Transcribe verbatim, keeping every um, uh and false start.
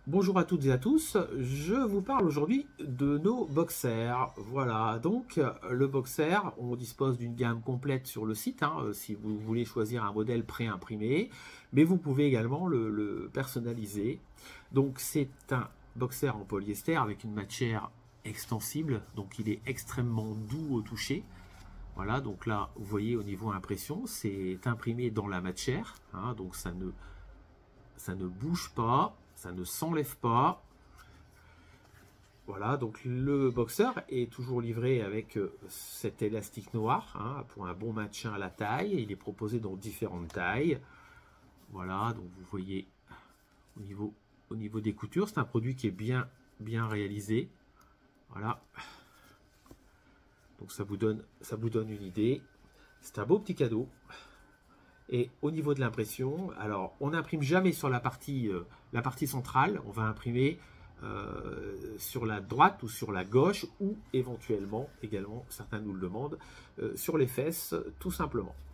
Bonjour à toutes et à tous, je vous parle aujourd'hui de nos boxers. Voilà, donc le boxer, on dispose d'une gamme complète sur le site, hein, si vous voulez choisir un modèle pré-imprimé, mais vous pouvez également le, le personnaliser. Donc c'est un boxer en polyester avec une matière extensible, donc il est extrêmement doux au toucher. Voilà, donc là, vous voyez au niveau impression, c'est imprimé dans la matière, hein, donc ça ne, ça ne bouge pas, ça ne s'enlève pas. Voilà, donc le boxer est toujours livré avec cet élastique noir, hein, pour un bon maintien à la taille. Il est proposé dans différentes tailles. Voilà, donc vous voyez au niveau, au niveau des coutures, c'est un produit qui est bien, bien réalisé. Voilà. Donc ça vous donne, ça vous donne une idée. C'est un beau petit cadeau. Et au niveau de l'impression, alors on n'imprime jamais sur la partie, euh, la partie centrale, on va imprimer euh, sur la droite ou sur la gauche, ou éventuellement, également, certains nous le demandent, euh, sur les fesses, tout simplement.